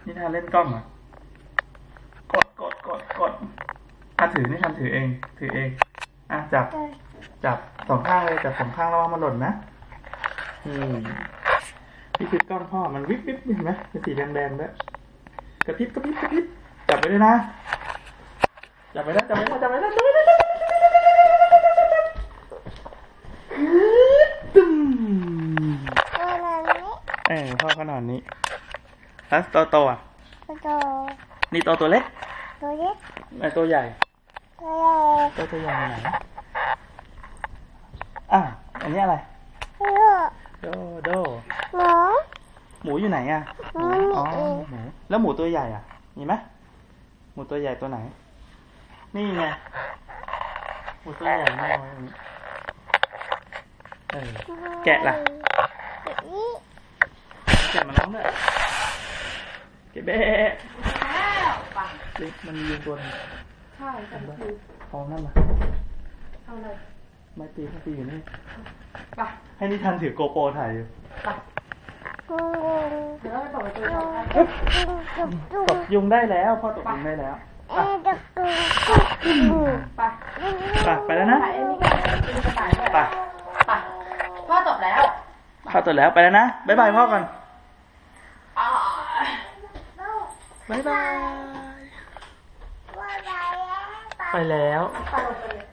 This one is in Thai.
นิทานเล่นกล้องอ่ะกดถือนิทานถือเองจับสองข้างเลยจับสองข้างระวังมันหล่นนะนี่คือกล้องพ่อมันวิบเห็นไหมเป็นสีแดงด้วยกระพริบจับไว้ด้วยนะจับไว้นะตึ้มพ่อก็นอนนี้แล้วโตอ่ะนี่ตัวเล็กตัวใหญ่ตัวใหญ่ไหนอันนี้อะไรโดหมูอยู่ไหนอ่ะหมูแล้วหมูตัวใหญ่อ่ะมีไหมหมูตัวใหญ่ตัวไหนนี่ไงหมูตัวใหญ่แม่ไว้ตรงนี้แกะล่ะแกะมันร้องด้วยแกะเบ๊ะมันยืนตัวนึงใช่แต่คือเอานั่นมาเอาอะไรไม่ตีอยู่นี่ไปให้นิทานถือโกโปรถ่ายอยู่ไปเดี๋ยวเราไปตบประตูตบยุงได้แล้วพ่อตบยุงได้แล้วไปแล้วนะไปพ่อตบแล้วไปแล้วนะบ๊ายบายพ่อก่อนบ๊ายบายไปแล้ว